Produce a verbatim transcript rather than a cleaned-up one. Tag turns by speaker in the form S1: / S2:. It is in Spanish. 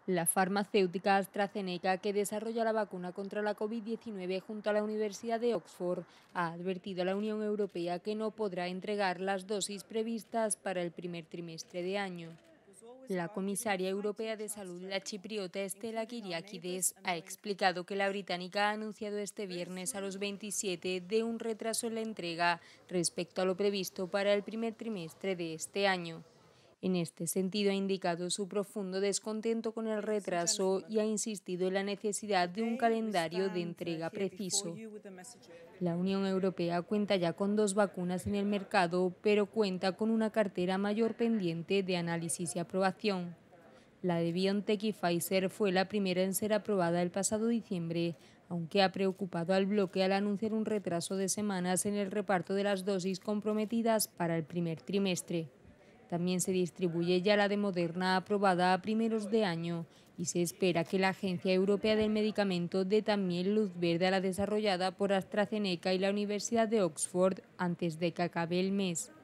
S1: La farmacéutica AstraZeneca, que desarrolla la vacuna contra la COVID diecinueve junto a la Universidad de Oxford, ha advertido a la Unión Europea que no podrá entregar las dosis previstas para el primer trimestre de año. La comisaria europea de salud, la chipriota Stella Kyriakides, ha explicado que la británica ha anunciado este viernes a los veintisiete de un retraso en la entrega respecto a lo previsto para el primer trimestre de este año. En este sentido, ha indicado su profundo descontento con el retraso y ha insistido en la necesidad de un calendario de entrega preciso. La Unión Europea cuenta ya con dos vacunas en el mercado, pero cuenta con una cartera mayor pendiente de análisis y aprobación. La de BioNTech y Pfizer fue la primera en ser aprobada el pasado diciembre, aunque ha preocupado al bloque al anunciar un retraso de semanas en el reparto de las dosis comprometidas para el primer trimestre. También se distribuye ya la de Moderna aprobada a primeros de año y se espera que la Agencia Europea del Medicamento dé también luz verde a la desarrollada por AstraZeneca y la Universidad de Oxford antes de que acabe el mes.